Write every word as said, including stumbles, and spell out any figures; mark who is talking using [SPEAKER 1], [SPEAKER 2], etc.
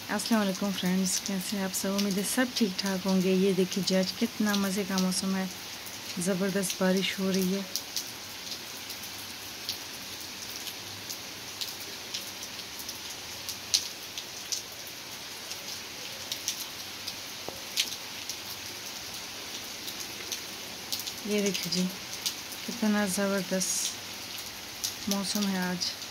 [SPEAKER 1] अस्सलाम वालेकुम फ्रेंड्स, कैसे हैं आप सब। उम्मीद है सब ठीक ठाक होंगे। ये देखिए जी, आज कितना मज़े का मौसम है, ज़बरदस्त बारिश हो रही है। ये देखिए जी, कितना ज़बरदस्त मौसम है आज।